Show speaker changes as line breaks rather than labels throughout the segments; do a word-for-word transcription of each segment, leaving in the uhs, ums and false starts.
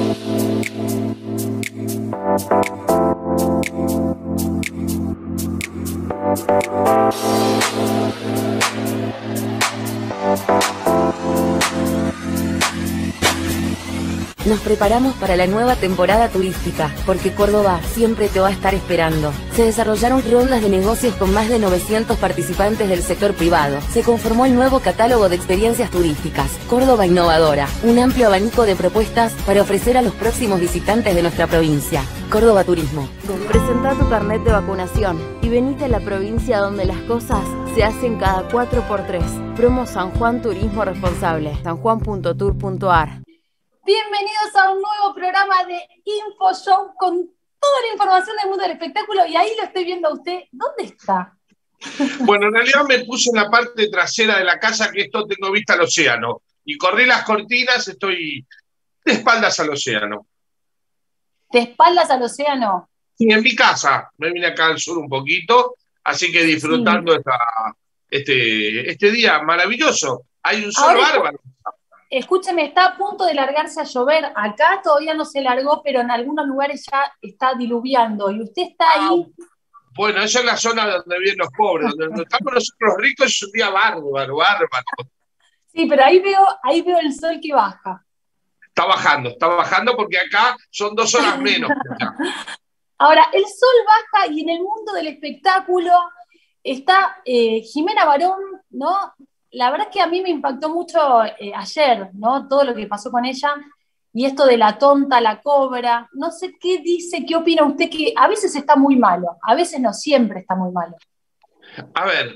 Nos preparamos para la nueva temporada turística, porque Córdoba siempre te va a estar esperando. Se desarrollaron rondas de negocios con más de novecientos participantes del sector privado. Se conformó el nuevo catálogo de experiencias turísticas, Córdoba Innovadora, un amplio abanico de propuestas para ofrecer a los próximos visitantes de nuestra provincia. Córdoba Turismo. Presenta tu carnet de vacunación y venite a la provincia donde las cosas se hacen cada cuatro por tres. Promo San Juan Turismo Responsable, sanjuan punto tour punto ar.
Bienvenidos a un nuevo programa de Info Show con toda la información del mundo del espectáculo, y ahí lo estoy viendo a usted. ¿Dónde está?
Bueno, en realidad me puse en la parte trasera de la casa, que esto tengo vista al océano, y corrí las cortinas, estoy de espaldas al océano.
¿De espaldas al océano?
Sí, en mi casa, me vine acá al sur un poquito, así que disfrutando sí. esta, este, este día maravilloso. Hay un sol Ahora, bárbaro.
Escúcheme, está a punto de largarse a llover. Acá todavía no se largó, pero en algunos lugares ya está diluviando. Y usted está ahí.
Bueno, esa es la zona donde viven los pobres. Donde estamos nosotros ricos es un día bárbaro, bárbaro.
Sí, pero ahí veo, ahí veo el sol que baja.
Está bajando, está bajando porque acá son dos horas menos.
Ahora, el sol baja y en el mundo del espectáculo está eh, Jimena Barón, ¿no? La verdad es que a mí me impactó mucho eh, ayer, ¿no? Todo lo que pasó con ella, y esto de la tonta, la cobra. No sé qué dice, qué opina usted, que a veces está muy malo, a veces no, siempre está muy malo.
A ver,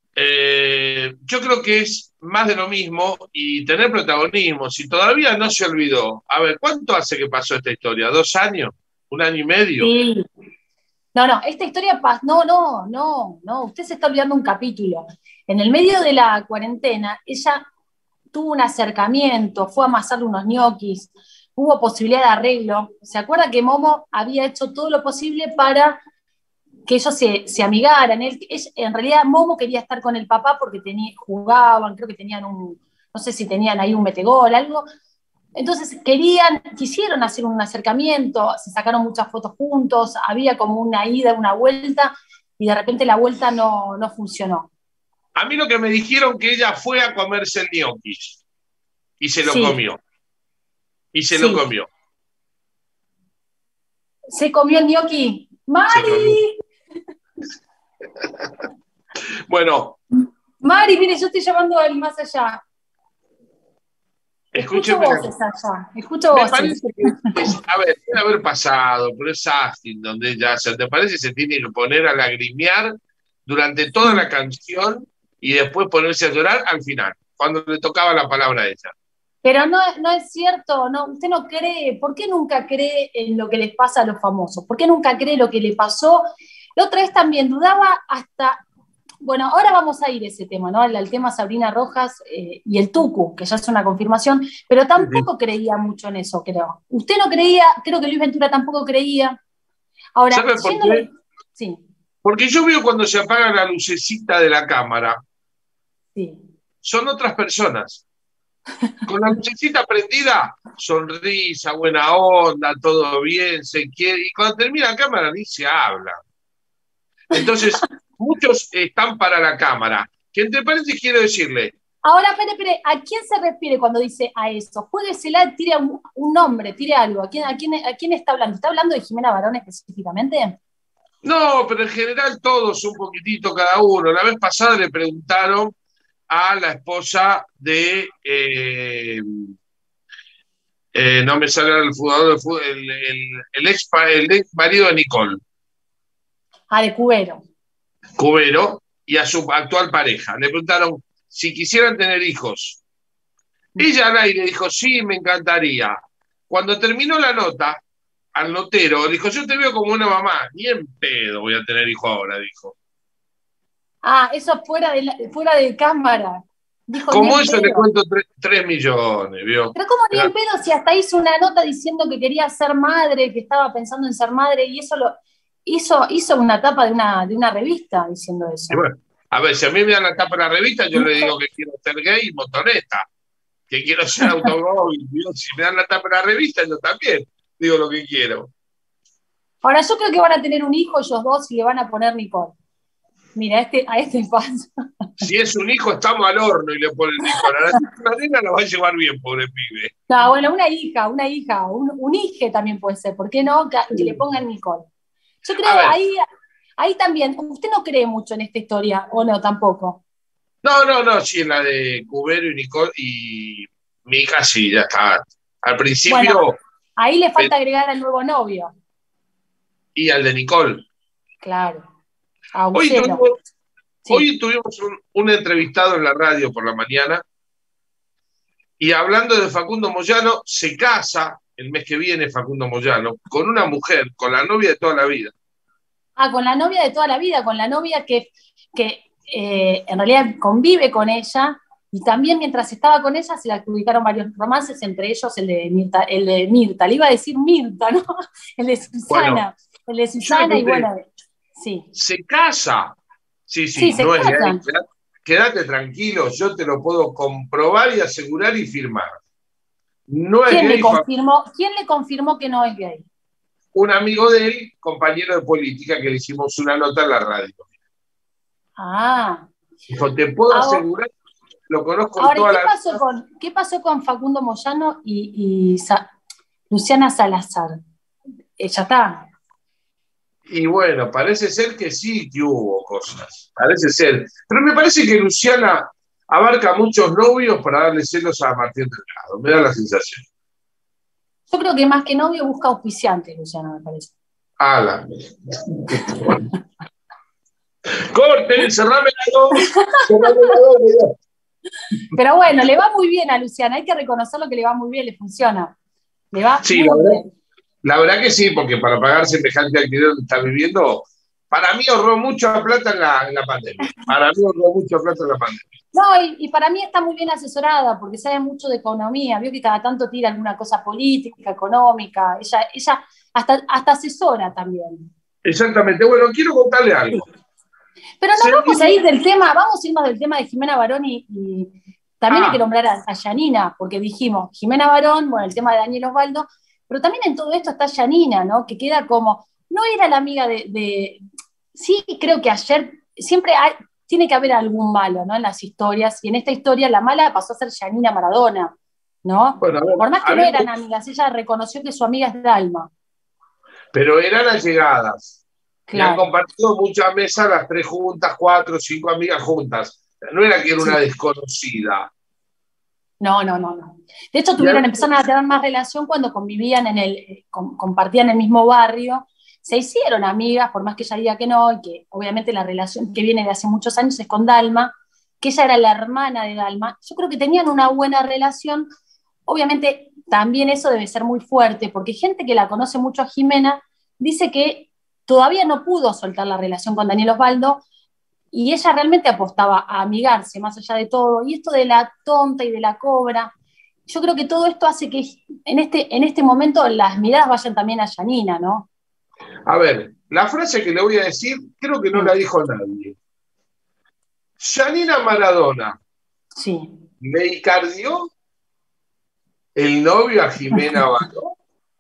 eh, yo creo que es más de lo mismo y tener protagonismo. Si todavía no se olvidó, a ver, ¿cuánto hace que pasó esta historia? ¿Dos años? ¿Un año y medio?
Sí. No, no, esta historia pasó, no, no, no, no, usted se está olvidando un capítulo. En el medio de la cuarentena, ella tuvo un acercamiento, fue a amasarle unos ñoquis, hubo posibilidad de arreglo. ¿Se acuerda que Momo había hecho todo lo posible para que ellos se, se amigaran? Él, ella, en realidad Momo quería estar con el papá porque tenía, jugaban, creo que tenían un, no sé si tenían ahí un metegol, algo. Entonces querían, quisieron hacer un acercamiento, se sacaron muchas fotos juntos, había como una ida, una vuelta, y de repente la vuelta no, no funcionó.
A mí lo que me dijeron que ella fue a comerse el gnocchi y se lo
sí.
comió. Y se sí. lo comió.
¿Se comió el gnocchi? ¡Mari!
Bueno.
Mari, mire, yo estoy llamando al más allá. Escucho voces allá, escucho
me
voces.
Parece que es, a ver, debe haber pasado, pero es Astin, donde ella, o sea, ¿te parece que se tiene que poner a lagrimear durante toda sí. la canción y después ponerse a llorar al final, cuando le tocaba la palabra a ella?
Pero no, no es cierto, no, usted no cree, ¿por qué nunca cree en lo que les pasa a los famosos? ¿Por qué nunca cree lo que le pasó? La otra vez también dudaba hasta, bueno, ahora vamos a ir a ese tema, ¿no? Al, al tema Sabrina Rojas eh, y el Tucu, que ya es una confirmación, pero tampoco sí. creía mucho en eso, creo. Usted no creía, creo que Luis Ventura tampoco creía. Ahora,
¿sabe por qué?
Sí.
Porque yo veo cuando se apaga la lucecita de la cámara,
sí.
son otras personas. Con la lucecita prendida, sonrisa, buena onda, todo bien, se quiere, y cuando termina la cámara ni se habla. Entonces, muchos están para la cámara. Que entre paréntesis quiero decirle.
Ahora, espere, espere, ¿a quién se refiere cuando dice a eso? Jueguesela, tire un, un nombre, tire algo. ¿A quién, a, quién, ¿A quién está hablando? ¿Está hablando de Jimena Barón específicamente?
No, pero en general todos un poquitito cada uno. La vez pasada le preguntaron a la esposa de, eh, eh, no me sale el jugador de fútbol, el, el, el, ex, el ex marido de Nicole.
Ah, de Cubero.
Cubero, y a su actual pareja. Le preguntaron si quisieran tener hijos. Ella al aire dijo, sí, me encantaría. Cuando terminó la nota, al notero, dijo, yo te veo como una mamá. Ni en pedo voy a tener hijo ahora, dijo.
Ah, eso fuera de, la, fuera de cámara. Dijo,
como eso pedo. Le cuento tres, tres millones, ¿vio?
Pero ¿cómo ni en pedo si hasta hizo una nota diciendo que quería ser madre, que estaba pensando en ser madre, y eso lo hizo, hizo una tapa de una, de una revista diciendo eso?
Y bueno, a ver, si a mí me dan la tapa de la revista, yo le digo que quiero ser gay y motoneta. que quiero ser automóvil. Digo, si me dan la tapa de la revista, yo también digo lo que quiero.
Ahora, yo creo que van a tener un hijo ellos dos y le van a poner Nicole. Mira, a este, a este pasa.
Si es un hijo, estamos al horno y le ponen Nicole. Ahora, si es una nena, la va a llevar bien, pobre pibe.
No, bueno, una hija, una hija, un, un hije también puede ser. ¿Por qué no? Que, que le pongan Nicole. Yo creo ahí, ahí también, usted no cree mucho en esta historia, ¿o no? Tampoco.
No, no, no, sí, en la de Cubero y Nicole y mi hija sí, ya está. Al principio...
Bueno, ahí le falta agregar al nuevo novio.
Y al de Nicole.
Claro.
Hoy tuvimos, sí. hoy tuvimos un, un entrevistado en la radio por la mañana y hablando de Facundo Moyano, se casa el mes que viene Facundo Moyano con una mujer, con la novia de toda la vida.
Ah, con la novia de toda la vida, con la novia que, que eh, en realidad convive con ella y también mientras estaba con ella se le adjudicaron varios romances, entre ellos el de Mirta, el de Mirta, le iba a decir Mirta, ¿no? El de Susana, bueno, el de Susana y bueno... Sí.
Se casa. Sí, sí,
sí
no
se
es gay. Quédate, quédate tranquilo, yo te lo puedo comprobar y asegurar y firmar. No es
¿Quién
gay.
Le confirmó, ¿Quién le confirmó que no es gay?
Un amigo de él, compañero de política, que le hicimos una nota en la radio.
Ah.
Dijo, te puedo ahora, asegurar, lo conozco
ahora,
toda
¿qué
la
pasó con, ¿qué pasó con Facundo Moyano y, y Sa Luciana Salazar? Ella está.
Y bueno, parece ser que sí que hubo cosas, parece ser. Pero me parece que Luciana abarca muchos novios para darle celos a Martín Delgado, me da la sensación.
Yo creo que más que novio busca auspiciantes, Luciana, me parece.
Ah, la Corten, cerrame la dos, cerrame la dos.
Pero bueno, le va muy bien a Luciana, hay que reconocerlo que le va muy bien, le funciona. Le va
sí,
muy
la verdad,
bien.
La verdad que sí, porque para pagar semejante alquiler donde está viviendo, para mí ahorró mucha plata en la, en la pandemia. Para mí ahorró mucha plata en la pandemia.
No, y, y para mí está muy bien asesorada, porque sabe mucho de economía. Vio que cada tanto tira alguna cosa política, económica. Ella, ella hasta, hasta asesora también.
Exactamente. Bueno, quiero contarle algo.
Sí. Pero no vamos a ir del tema, vamos a irnos del tema de Jimena Barón y, y también ah. hay que nombrar a, a Yanina, porque dijimos, Jimena Barón, bueno, el tema de Daniel Osvaldo, pero también en todo esto está Yanina, ¿no? Que queda como, no era la amiga de, de sí, creo que ayer, siempre hay, tiene que haber algún malo, ¿no? En las historias, y en esta historia la mala pasó a ser Yanina Maradona, ¿no? Bueno, ver, por más que no eran amigas, ella reconoció que su amiga es Dalma.
Pero eran allegadas. Claro. Y han compartido muchas mesas, las tres juntas, cuatro, cinco amigas juntas. No era que era una sí. desconocida.
No, no, no, no. De hecho, tuvieron, empezaron a tener más relación cuando convivían en el, com, compartían el mismo barrio. Se hicieron amigas, por más que ella diga que no, y que obviamente la relación que viene de hace muchos años es con Dalma, que ella era la hermana de Dalma. Yo creo que tenían una buena relación. Obviamente, también eso debe ser muy fuerte, porque gente que la conoce mucho a Jimena dice que todavía no pudo soltar la relación con Daniel Osvaldo, y ella realmente apostaba a amigarse más allá de todo, y esto de la tonta y de la cobra, yo creo que todo esto hace que en este, en este momento las miradas vayan también a Yanina, ¿no?
A ver, la frase que le voy a decir, creo que no sí. la dijo nadie. Yanina Maradona,
sí.
¿le icardió el novio a Jimena Barón?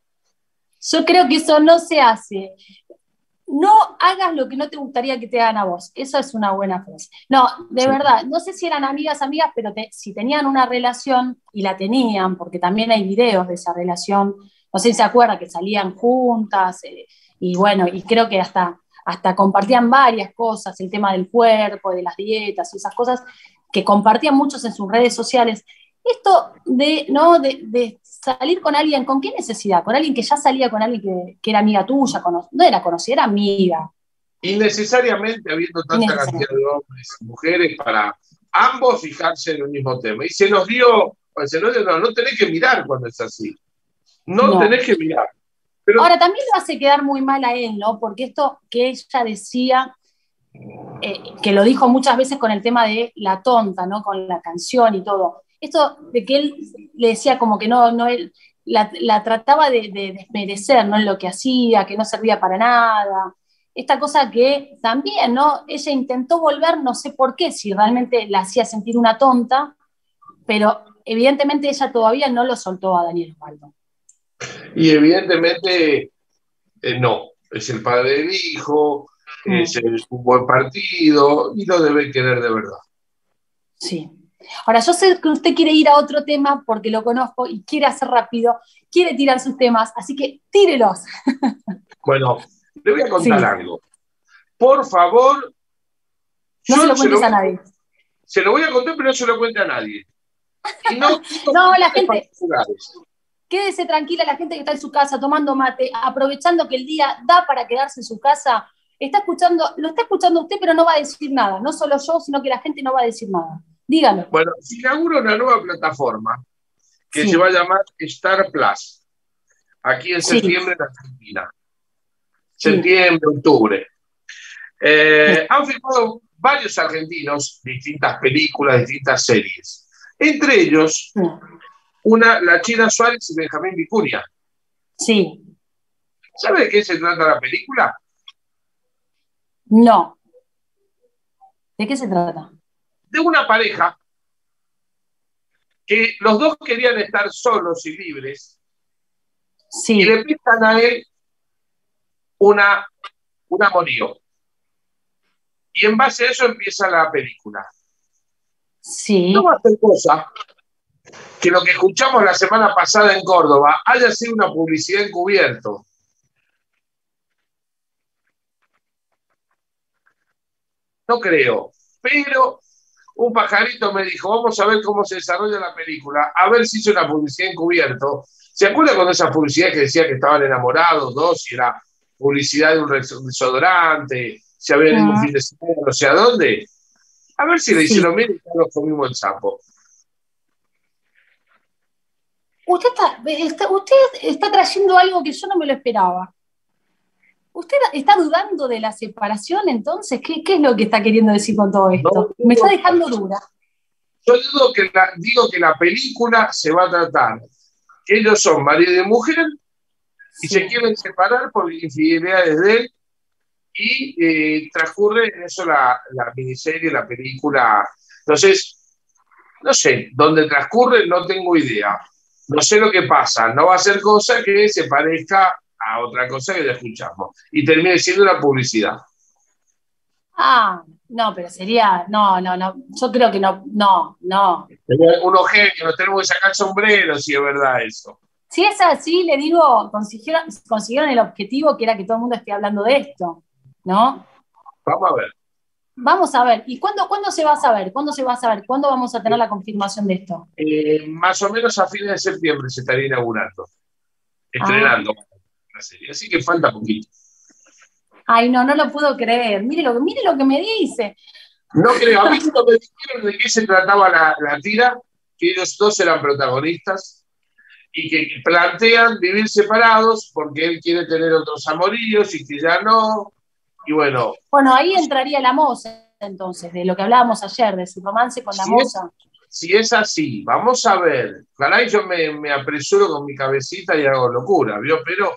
Yo creo que eso no se hace. No hagas lo que no te gustaría que te hagan a vos. Eso es una buena frase. No, de sí. verdad, no sé si eran amigas, amigas, pero te, si tenían una relación, y la tenían, porque también hay videos de esa relación, no sé si se acuerda que salían juntas, eh, y bueno, y creo que hasta, hasta compartían varias cosas, el tema del cuerpo, de las dietas y esas cosas, que compartían muchos en sus redes sociales. Esto de, ¿no? de, de salir con alguien, ¿con qué necesidad? Con alguien que ya salía con alguien que, que era amiga tuya, cono, no era conocida, era amiga.
Innecesariamente habiendo tanta cantidad de hombres y mujeres para ambos fijarse en el mismo tema. Y se nos dio, se nos dio no, no tenés que mirar cuando es así. No, no. tenés que mirar. Pero...
Ahora, también lo hace quedar muy mal a él, ¿no? Porque esto que ella decía, eh, que lo dijo muchas veces con el tema de la tonta, ¿no? Con la canción y todo. Esto de que él le decía como que no, no él la, la trataba de, de desmerecer, ¿no? En lo que hacía, que no servía para nada. Esta cosa que también, ¿no? Ella intentó volver, no sé por qué, si realmente la hacía sentir una tonta, pero evidentemente ella todavía no lo soltó a Daniel Osvaldo.
Y evidentemente eh, no, es el padre del hijo, mm. es el, un buen partido y lo debe querer de verdad.
Sí. Ahora, yo sé que usted quiere ir a otro tema porque lo conozco y quiere hacer rápido, quiere tirar sus temas, así que tírelos.
Bueno, le voy a contar sí. algo. Por favor,
no se lo cuentes se lo, a nadie.
Se lo voy a contar, pero no se lo cuente a nadie. Y no,
no la gente... Quédese tranquila, la gente que está en su casa tomando mate, aprovechando que el día da para quedarse en su casa, está escuchando, lo está escuchando usted, pero no va a decir nada. No solo yo, sino que la gente no va a decir nada. Dígalo.
Bueno, se inaugura una nueva plataforma que sí. se va a llamar Star Plus, aquí en septiembre sí. en Argentina. Septiembre, sí. octubre. Eh, sí. Han filmado varios argentinos distintas películas, distintas series. Entre ellos... Sí. Una, la China Suárez y Benjamín Vicuña.
Sí.
¿Sabe de qué se trata la película?
No. ¿De qué se trata?
De una pareja que los dos querían estar solos y libres.
Sí.
Y le pintan a él una, un amorío. Y en base a eso empieza la película.
Sí.
No va a hacer cosa que lo que escuchamos la semana pasada en Córdoba haya sido una publicidad encubierto. No creo, pero un pajarito me dijo, vamos a ver cómo se desarrolla la película, a ver si hizo una publicidad encubierto. ¿Se acuerda cuando esa publicidad que decía que estaban enamorados, dos, y era publicidad de un desodorante, se habían ido un fin de semana, no sé a dónde? A ver si le hicieron bien y ya nos comimos el sapo.
Usted está, está, usted está trayendo algo que yo no me lo esperaba. ¿Usted está dudando de la separación entonces? ¿Qué, qué es lo que está queriendo decir con todo esto? No, me está dejando dura.
Yo digo que, la, digo que la película se va a tratar. Ellos son marido y mujer y sí. se quieren separar por infidelidades de él y eh, transcurre en eso la, la miniserie, la película. Entonces, no sé, dónde transcurre no tengo idea. No sé lo que pasa, no va a ser cosa que se parezca a otra cosa que ya escuchamos y termine siendo una publicidad.
Ah, no, pero sería, no, no, no, yo creo que no, no, no.
Unos genios, nos tenemos que sacar sombreros, si es verdad eso.
Si es así, le digo, consiguieron, consiguieron el objetivo que era que todo el mundo esté hablando de esto, ¿no?
Vamos a ver.
Vamos a ver. ¿Y cuándo, cuándo se va a saber? ¿Cuándo se va a saber? ¿Cuándo vamos a tener la confirmación de esto?
Eh, más o menos a fines de septiembre se estaría inaugurando, estrenando ah. la serie. Así que falta poquito.
Ay, no, no lo puedo creer. Mire lo, mire lo que me dice.
No creo. A mí no me dijeron de qué se trataba la, la tira, que ellos dos eran protagonistas y que plantean vivir separados porque él quiere tener otros amoríos y que ya no. Y bueno.
Bueno, ahí entraría la moza, entonces, de lo que hablábamos ayer, de su romance con la
si
moza.
Es, si es así, vamos a ver. Caray, yo me, me apresuro con mi cabecita y hago locura, ¿vio? Pero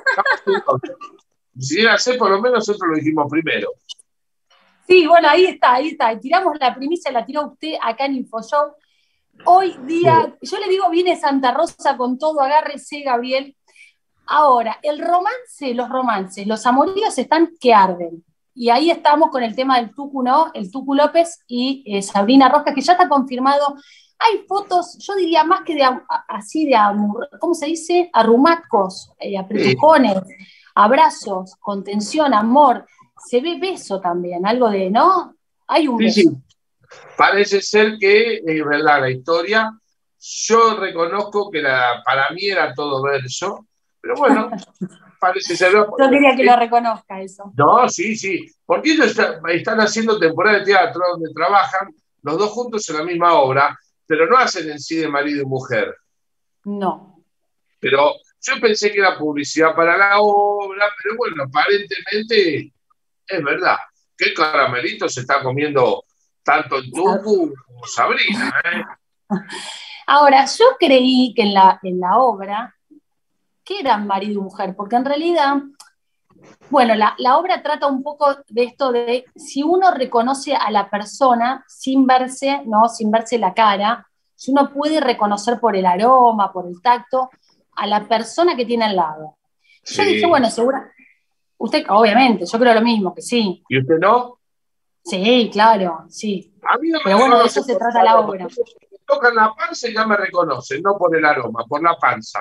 si era así, por lo menos nosotros lo dijimos primero.
Sí, bueno, ahí está, ahí está. Tiramos la primicia, la tiró usted acá en InfoShow. Hoy día, sí. Yo le digo, viene Santa Rosa con todo, agárrese, Gabriel. Ahora, el romance, los romances, los amoríos están que arden. Y ahí estamos con el tema del Tucu, ¿no? El Tucu López y eh, Sabrina Rosca, que ya está confirmado. Hay fotos, yo diría más que de así de, ¿cómo se dice? Arrumacos, eh, apretujones, sí. Abrazos, contención, amor. Se ve beso también, algo de, ¿no? Hay un
sí,
beso.
Sí. Parece ser que, es eh, verdad, la historia, yo reconozco que la, para mí era todo verso, pero bueno, parece ser...
Yo quería que lo reconozca eso.
No, sí, sí, porque ellos está, están haciendo temporada de teatro donde trabajan los dos juntos en la misma obra, pero no hacen en sí de marido y mujer.
No.
Pero yo pensé que era publicidad para la obra, pero bueno, aparentemente es verdad. ¿Qué caramelito se está comiendo tanto el Tucu como Sabrina? ¿eh?
Ahora, yo creí que en la, en la obra que eran marido y mujer, porque en realidad, bueno, la, la obra trata un poco de esto de si uno reconoce a la persona sin verse, ¿no? Sin verse la cara, si uno puede reconocer por el aroma, por el tacto, a la persona que tiene al lado.
Sí.
Yo dije, bueno, seguro, usted, obviamente, yo creo lo mismo, que sí.
¿Y usted no?
Sí, claro, sí.
A mí no me
Pero bueno, de
reconoce
eso se
por
trata
el
la
aroma.
obra.
Me tocan la panza y ya me reconocen, no por el aroma, por la panza.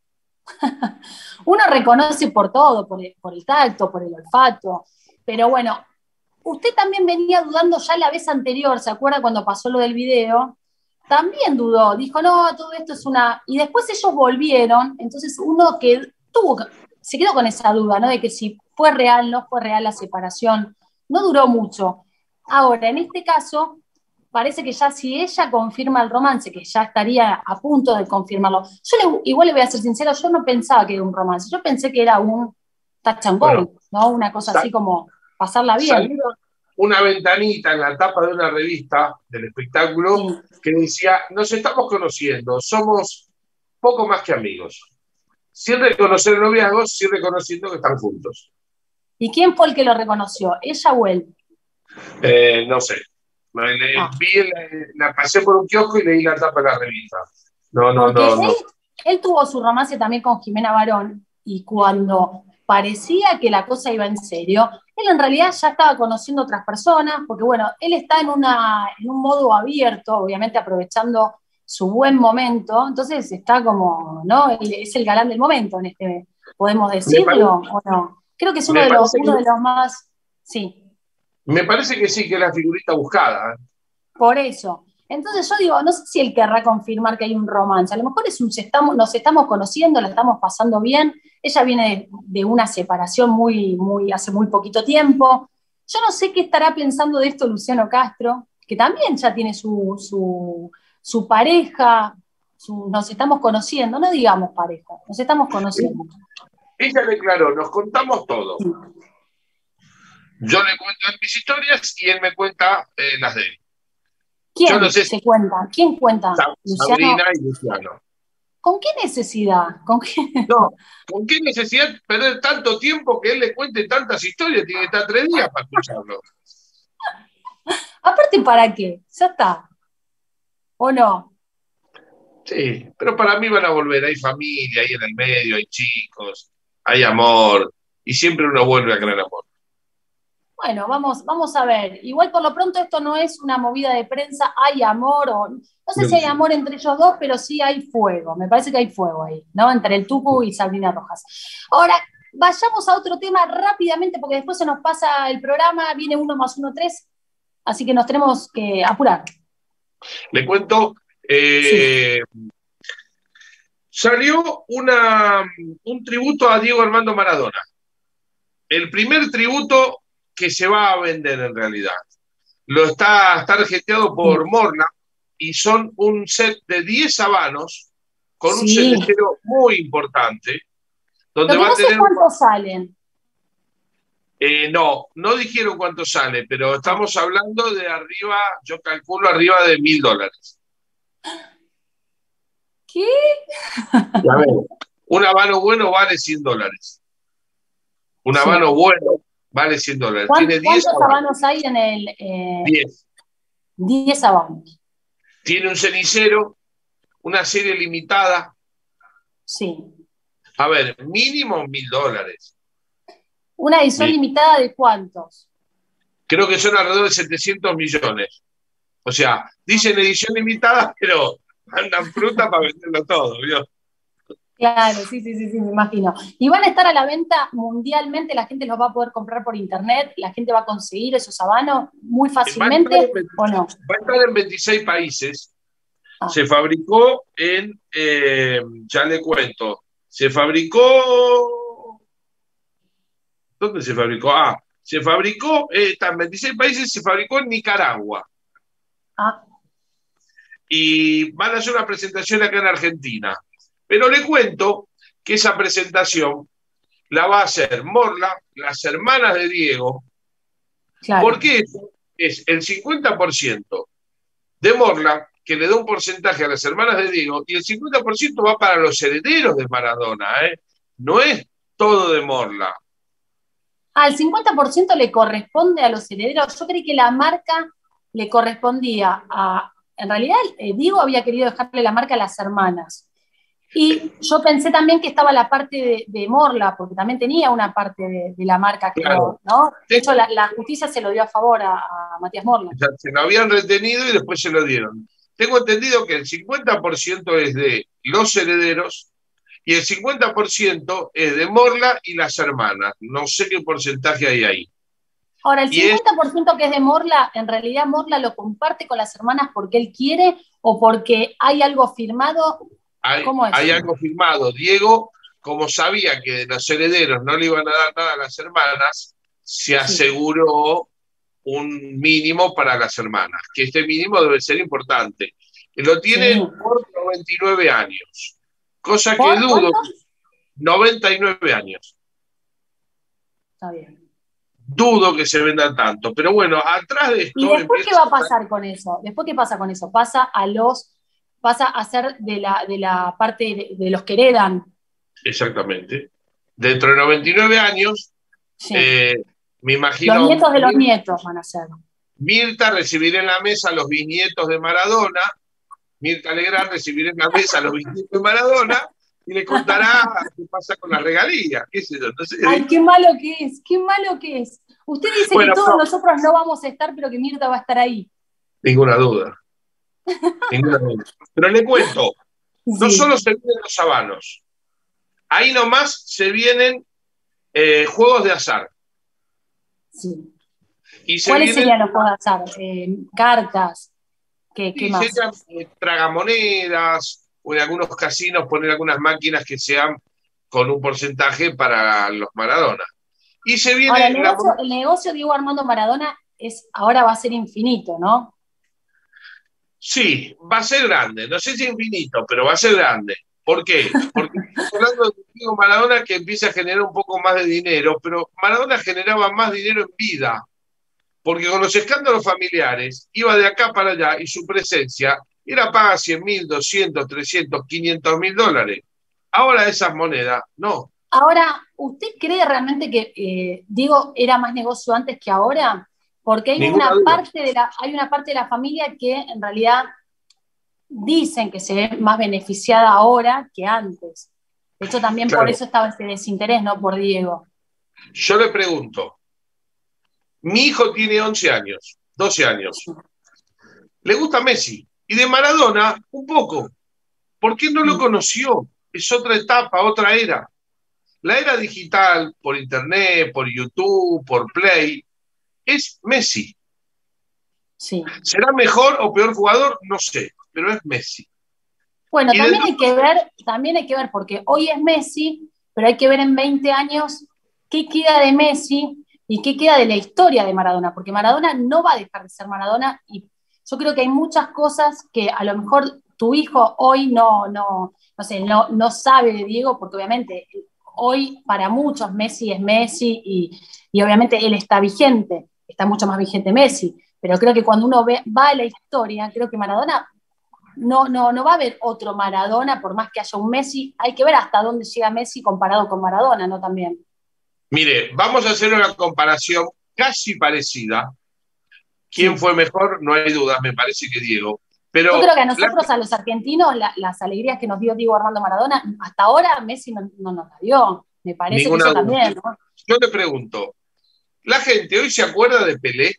Uno reconoce por todo, por el, por el tacto, por el olfato, pero bueno, usted también venía dudando ya la vez anterior, ¿se acuerda cuando pasó lo del video? También dudó, dijo, no, todo esto es una... Y después ellos volvieron, entonces uno que tuvo, se quedó con esa duda, ¿no? De que si fue real, no fue real la separación. No duró mucho. Ahora, en este caso, parece que ya si ella confirma el romance, que ya estaría a punto de confirmarlo, yo le, igual le voy a ser sincera, yo no pensaba que era un romance, yo pensé que era un touch and go,
Bueno,
¿no? Una cosa así como pasarla bien.
Salía una ventanita en la tapa de una revista del espectáculo
Sí.
que decía, nos estamos conociendo, somos poco más que amigos. Sin reconocer el noviazgo, sin reconociendo que están juntos.
¿Y quién fue el que lo reconoció? ¿Ella o él?
Eh, no sé. Me- le-
Ah.
vi la, la pasé por un kiosco y leí la tapa de la revista. No, no,
Porque
no,
él,
no.
él tuvo su romance también con Jimena Barón, y cuando parecía que la cosa iba en serio, él en realidad ya estaba conociendo otras personas, porque bueno, él está en, una, en un modo abierto, obviamente aprovechando su buen momento, entonces está como, ¿no? Él es el galán del momento, en este, ¿podemos
Me, pare-
decirlo o no? Creo que es uno
me
de los,
parece
uno de
que,
los más, sí.
me parece que sí, que es la figurita buscada. ¿Eh?
Por eso. Entonces yo digo, no sé si él querrá confirmar que hay un romance. A lo mejor es un, se estamos, nos estamos conociendo, la estamos pasando bien. Ella viene de, de una separación muy, muy, hace muy poquito tiempo. Yo no sé qué estará pensando de esto Luciano Castro, que también ya tiene su, su, su pareja, su, nos estamos conociendo, no digamos pareja, nos estamos conociendo.
Ella declaró, nos contamos todo.
Sí.
Yo le cuento mis historias y él me cuenta eh, las de él.
¿Quién
Yo no sé si
se cuenta? ¿Quién cuenta?
Sa-
Luciano.
Sabrina y Luciano.
¿Con qué necesidad? ¿Con qué?
No, ¿con qué necesidad perder tanto tiempo que él le cuente tantas historias? Tiene que estar tres días para escucharlo.
Aparte, ¿para qué? Ya está. ¿O no?
Sí, pero para mí van a volver. Hay familia, hay en el medio, hay chicos, hay amor. Y siempre uno vuelve a crear amor.
Bueno, vamos, vamos a ver. Igual por lo pronto esto no es una movida de prensa, hay amor, o no sé si hay amor entre ellos dos, pero sí hay fuego. Me parece que hay fuego ahí, ¿no? Entre el Tucu y Sabrina Rojas. Ahora, vayamos a otro tema rápidamente, porque después se nos pasa el programa, viene uno más uno, tres, así que nos tenemos que apurar.
Le cuento,
Sí.
eh, salió una, un tributo a Diego Armando Maradona. El primer tributo que se va a vender en realidad. Lo está, está regenteado por Morna y son un set de diez habanos con un
Sí.
cenicero muy importante. Donde
Lo que
va
no
a
sé
tener.
cuántos salen.
Eh, no, no dijeron cuánto sale, pero estamos hablando de arriba, yo calculo arriba de mil dólares.
¿Qué?
A ver, un habano bueno vale cien dólares. Un
Sí.
habano bueno vale cien dólares.
¿Cuántos,
Tiene diez
¿cuántos
habanos.
habanos hay en el...? Eh,
diez.
diez habanos.
Tiene un cenicero, una serie limitada.
Sí.
A ver, mínimo mil dólares.
¿Una edición
Mil.
limitada de cuántos?
Creo que son alrededor de setecientos millones. O sea, dicen edición limitada, pero andan fruta para venderlo todo, ¿vio?
Claro, sí, sí, sí, sí, me imagino. Y van a estar a la venta mundialmente, la gente los va a poder comprar por internet, la gente va a conseguir esos habanos muy
Va a estar
fácilmente,
en,
¿o no?
va a estar en veintiséis países.
Ah.
Se fabricó en, eh, ya le cuento, se fabricó, ¿dónde se fabricó? Ah, se fabricó, eh, está en veintiséis países, se fabricó en Nicaragua.
Ah.
Y van a hacer una presentación acá en Argentina. Pero le cuento que esa presentación la va a hacer Morla, las hermanas de Diego,
Claro.
porque es el cincuenta por ciento de Morla, que le da un porcentaje a las hermanas de Diego, y el cincuenta por ciento va para los herederos de Maradona, ¿eh? No es todo de Morla.
Ah, el cincuenta por ciento le corresponde a los herederos. Yo creí que la marca le correspondía a en realidad eh, Diego había querido dejarle la marca a las hermanas. Y yo pensé también que estaba la parte de, de Morla, porque también tenía una parte de, de la marca,
Claro.
creo, ¿no? De hecho, la, la justicia se lo dio a favor a, a Matías Morla.
Ya se lo habían retenido y después se lo dieron. Tengo entendido que el cincuenta por ciento es de los herederos y el cincuenta por ciento es de Morla y las hermanas. No sé qué porcentaje hay ahí.
Ahora, el
Y es,
cincuenta por ciento que es de Morla, en realidad Morla lo comparte con las hermanas porque él quiere o porque hay algo firmado.
hay,
¿Cómo es?
hay algo firmado. Diego, como sabía que de los herederos no le iban a dar nada a las hermanas, se aseguró un mínimo para las hermanas, que este mínimo debe ser importante. Lo tienen
Sí.
por noventa y nueve años, cosa que
¿Por
dudo.
cuántos?
noventa y nueve años.
Está bien.
Dudo que se vendan tanto, pero bueno, atrás de
¿Y
esto
después qué
empieza
va a pasar con eso? ¿Después qué pasa con eso? Pasa a los, pasa a ser de la, de la parte de, de los que heredan.
exactamente. Dentro de noventa y nueve años,
Sí.
eh, me
Los
imagino
nietos de los
Mir-
nietos van a ser.
Mirta recibirá en la mesa a los bisnietos de Maradona, Mirta Legrand recibirá en la mesa a los bisnietos de Maradona y le contará qué pasa con las regalías, qué sé yo, no sé.
Ay, qué malo que es, qué malo que es. Usted dice
Bueno,
que todos
no,
nosotros no vamos a estar, pero que Mirta va a estar ahí.
ninguna duda, ninguna duda. Pero le cuento, no
Sí,
solo se vienen los sabanos, ahí nomás se vienen eh, juegos de azar.
sí.
Y se
¿Cuáles
vienen,
serían los juegos de azar? Eh, cartas, ¿qué, qué
y
más?
serían eh, tragamonedas, o en algunos casinos poner algunas máquinas que sean con un porcentaje para los Maradona. Y se
Ahora, el
viene la
negocio,
moneda.
el negocio Diego Armando Maradona es, ahora va a ser infinito, ¿no?
Sí, va a ser grande, no sé si infinito, pero va a ser grande. ¿Por qué? Porque estamos hablando de Diego Maradona que empieza a generar un poco más de dinero, pero Maradona generaba más dinero en vida, porque con los escándalos familiares iba de acá para allá y su presencia era paga cien mil, doscientos, trescientos, quinientos mil dólares. Ahora esas monedas, no.
Ahora, ¿usted cree realmente que eh, Diego era más negocio antes que ahora? Porque hay
Ninguna
una
duda.
parte de la, hay una parte de la familia que en realidad dicen que se ve más beneficiada ahora que antes. De hecho, también por
Claro,
eso estaba ese desinterés, ¿no? Por Diego.
yo le pregunto, mi hijo tiene once años, doce años, le gusta Messi, y de Maradona un poco. ¿Por qué no lo
Mm.
conoció? Es otra etapa, otra era. La era digital, por internet, por YouTube, por Play, es Messi.
Sí.
¿Será mejor o peor jugador? No sé, pero es Messi.
Bueno,
Y del
también hay que ver, también hay que ver, porque hoy es Messi, pero hay que ver en veinte años qué queda de Messi y qué queda de la historia de Maradona, porque Maradona no va a dejar de ser Maradona y yo creo que hay muchas cosas que a lo mejor tu hijo hoy no, no, no sé, no, no sabe de Diego, porque obviamente hoy para muchos Messi es Messi y, y obviamente él está vigente, está mucho más vigente Messi, pero creo que cuando uno ve, va a la historia, creo que Maradona no, no, no va a haber otro Maradona, por más que haya un Messi, hay que ver hasta dónde llega Messi comparado con Maradona, ¿no? También.
Mire, vamos a hacer una comparación casi parecida. ¿Quién
Sí.
fue mejor? No hay dudas, me parece que Diego.
Yo
Pero
creo que a
la-
nosotros, a los argentinos, la, las alegrías que nos dio Diego Armando Maradona, hasta ahora Messi no, no nos la dio. Me parece que
ninguna
eso
duda.
también, ¿no?
Yo le pregunto, ¿la gente hoy se acuerda de Pelé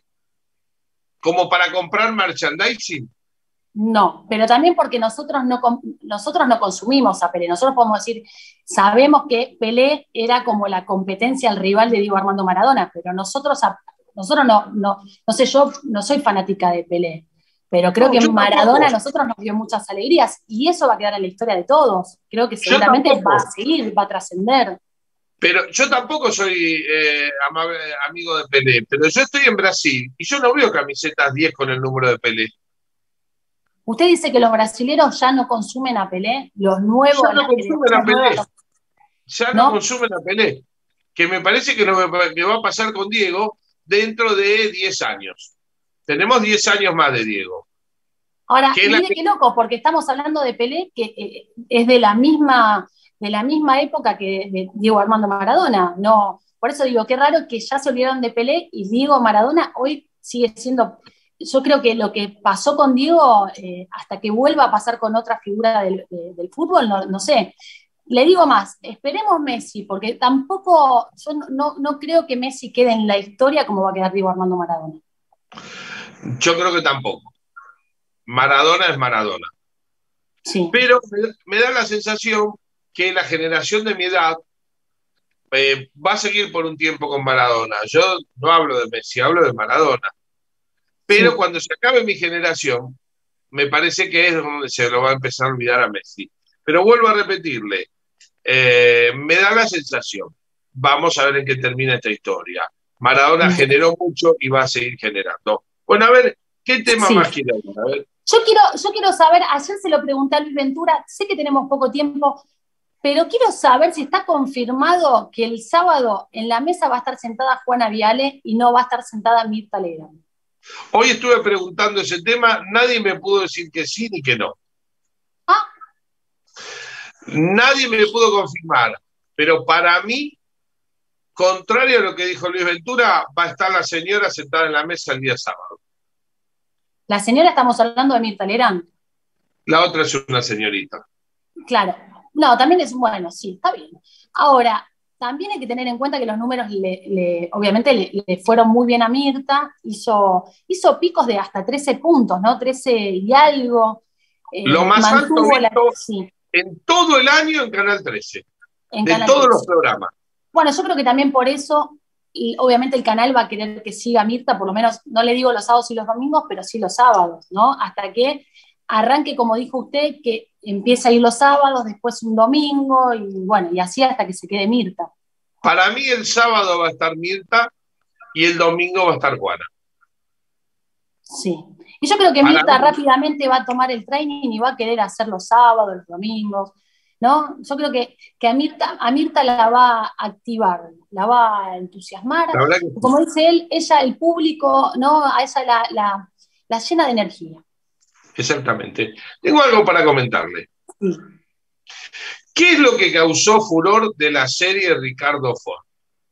como para comprar merchandising?
No, pero también porque nosotros no, nosotros no consumimos a Pelé. Nosotros podemos decir, sabemos que Pelé era como la competencia, el rival de Diego Armando Maradona, pero nosotros, nosotros no, no, no sé, yo no soy fanática de Pelé, pero creo
No,
que
yo
Maradona
tampoco.
a nosotros nos dio muchas alegrías y eso va a quedar en la historia de todos. Creo que
Yo
seguramente va
tampoco.
a seguir, va a trascender.
Pero yo tampoco soy eh, amable, amigo de Pelé, pero yo estoy en Brasil y yo no veo camisetas diez con el número de Pelé.
Usted dice que los brasileros ya no consumen a Pelé, los
Ya
nuevos,
no
las
consumen a
generaciones
Pelé,
nuevas,
ya no
¿no?
consumen a Pelé. Que me parece que lo que va a pasar con Diego dentro de diez años. Tenemos diez años más de Diego.
Ahora,
Que es la
mire
que,
qué loco, porque estamos hablando de Pelé, que eh, es de la misma, de la misma época que de Diego Armando Maradona. No, por eso digo, qué raro que ya se olvidaron de Pelé y Diego Maradona hoy sigue siendo yo creo que lo que pasó con Diego, eh, hasta que vuelva a pasar con otra figura del, de, del fútbol, no, no sé. Le digo más, esperemos Messi, porque tampoco, yo no, no creo que Messi quede en la historia como va a quedar Diego Armando Maradona.
Yo creo que tampoco. Maradona es Maradona.
Sí.
Pero me, me da la sensación que la generación de mi edad eh, va a seguir por un tiempo con Maradona. Yo no hablo de Messi, hablo de Maradona. Pero
Sí.
cuando se acabe mi generación, me parece que es donde se lo va a empezar a olvidar a Messi. Pero vuelvo a repetirle, eh, me da la sensación, vamos a ver en qué termina esta historia. Maradona
Mm.
generó mucho y va a seguir generando. Bueno, a ver, ¿qué tema
Sí.
más quiere hablar? A ver.
Yo quiero, yo quiero saber, ayer se lo pregunté a Luis Ventura, sé que tenemos poco tiempo, pero quiero saber si está confirmado que el sábado en la mesa va a estar sentada Juana Viale y no va a estar sentada Mirta Legrand.
Hoy estuve preguntando ese tema, nadie me pudo decir que sí ni que no.
Ah.
Nadie me pudo confirmar, pero para mí, contrario a lo que dijo Luis Ventura, va a estar la señora sentada en la mesa el día sábado.
La señora, estamos hablando de Mirta Legrand.
La otra es una señorita.
Claro. No, también es, bueno, sí, está bien. Ahora, también hay que tener en cuenta que los números, le, le, obviamente, le, le fueron muy bien a Mirta, hizo, hizo picos de hasta trece puntos, ¿no? trece y algo. Eh,
Lo más alto
la,
visto
sí.
en todo el año en Canal trece,
en
de
Canal
todos
trece.
los programas.
Bueno, yo creo que también por eso, y obviamente el canal va a querer que siga Mirta, por lo menos, no le digo los sábados y los domingos, pero sí los sábados, ¿no? Hasta que arranque, como dijo usted, que empieza a ir los sábados, después un domingo, y bueno, y así hasta que se quede Mirta.
Para mí el sábado va a estar Mirta y el domingo va a estar Juana.
Sí. Y yo creo que
Para
Mirta
mí.
rápidamente va a tomar el training y va a querer hacer los sábados, los domingos, ¿no? Yo creo que, que a, Mirta, a Mirta la va a activar, la va a entusiasmar.
La verdad que...
Como dice él, ella, el público, ¿no? A ella la, la, la llena de energía.
Exactamente. Tengo algo para comentarle.
Sí.
¿Qué es lo que causó furor de la serie Ricardo Ford?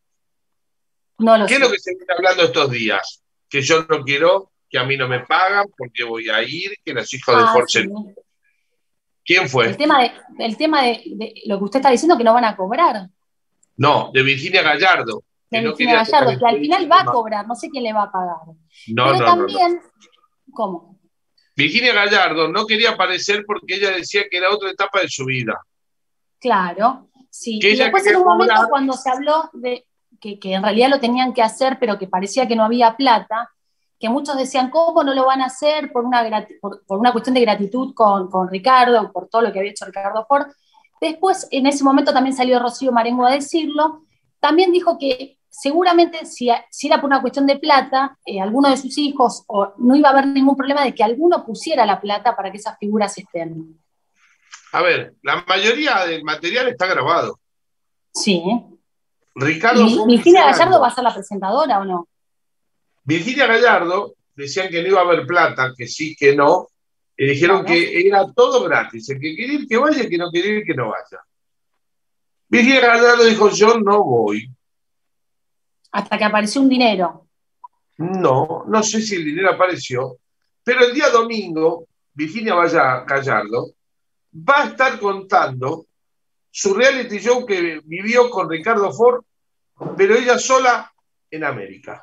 No lo
¿Qué
sé.
es lo que se viene hablando estos días? Que yo no quiero, que a mí no me pagan, porque voy a ir, que los hijos
Ah,
de Ford
sí.
se... ¿Quién fue?
El tema, de, el tema de, de lo que usted está diciendo, que no van a cobrar.
No, de Virginia Gallardo.
De
Que no
Virginia
quería
Gallardo, que al final va a
tema.
cobrar, no sé quién le va a pagar.
No,
Pero
no,
también,
no, no.
¿cómo?
Virginia Gallardo no quería aparecer porque ella decía que era otra etapa de su vida.
Claro, sí.
Que
Y
ella
después
quería
en un momento
cobrar...
cuando se habló de que, que en realidad lo tenían que hacer, pero que parecía que no había plata, que muchos decían, ¿cómo no lo van a hacer por una, por, por una cuestión de gratitud con, con Ricardo, por todo lo que había hecho Ricardo Ford? Después, en ese momento también salió Rocío Marengo a decirlo, también dijo que seguramente si, si era por una cuestión de plata, eh, alguno de sus hijos, o no iba a haber ningún problema de que alguno pusiera la plata para que esas figuras estén.
A ver, la mayoría del material está grabado.
Sí.
Ricardo
¿Y
fue
Virginia
funcionando.
Gallardo va a ser la presentadora o no?
Virginia Gallardo decían que no iba a haber plata, que sí, que no. Y dijeron
Claro.
que era todo gratis. El que quiere ir, que vaya, el que no quiere ir, que no vaya. Virginia Gallardo dijo, yo no voy.
Hasta que apareció un dinero.
No, no sé si el dinero apareció. Pero el día domingo, Virginia Gallardo va a estar contando su reality show que vivió con Ricardo Ford, pero ella sola en América.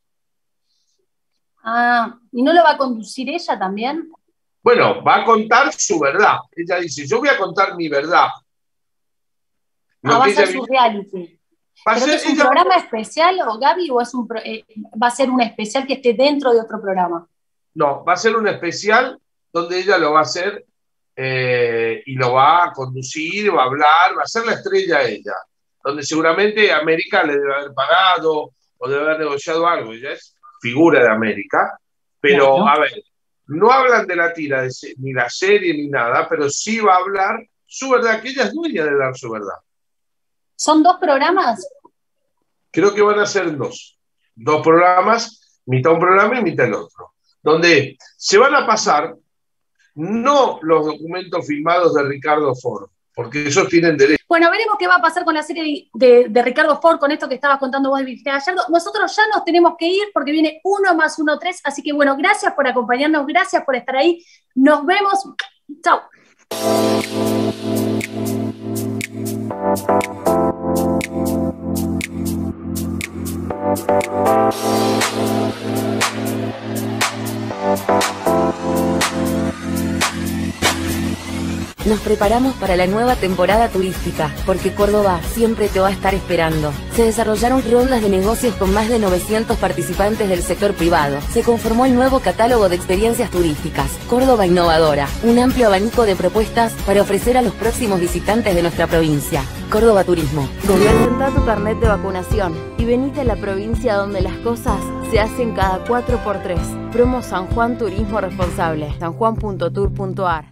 Ah, ¿y no lo va a conducir ella también?
Bueno, va a contar su verdad. Ella dice, yo voy a contar mi verdad.
Ah, va a ser su reality.
Va a
¿Pero
ser,
es un
ella
programa
va...
especial, o Gaby, o es un pro... eh, va a ser un especial que esté dentro de otro programa?
No, va a ser un especial donde ella lo va a hacer eh, y lo va a conducir, va a hablar, va a ser la estrella ella, donde seguramente América le debe haber pagado o debe haber negociado algo. Ella es figura de América, pero
Claro.
a ver, no hablan de la tira, de, ni la serie, ni nada, pero sí va a hablar su verdad, que ella es dueña de dar su verdad.
¿Son dos programas?
Creo que van a ser dos. Dos programas, mitad un programa y mitad el otro. Donde se van a pasar no los documentos filmados de Ricardo Ford, porque ellos tienen derecho.
Bueno, veremos qué va a pasar con la serie de, de Ricardo Ford, con esto que estabas contando vos de Virginia Gallardo. Nosotros ya nos tenemos que ir porque viene uno más uno, tres, así que bueno, gracias por acompañarnos, gracias por estar ahí. Nos vemos. Chau.
Nos preparamos para la nueva temporada turística, porque Córdoba siempre te va a estar esperando. Se desarrollaron rondas de negocios con más de novecientos participantes del sector privado. Se conformó el nuevo catálogo de experiencias turísticas, Córdoba Innovadora, un amplio abanico de propuestas para ofrecer a los próximos visitantes de nuestra provincia. Córdoba Turismo. Presenta tu carnet de vacunación y venite a la provincia donde las cosas se hacen cada cuatro por tres. Promo San Juan Turismo Responsable. sanjuan punto tour punto ar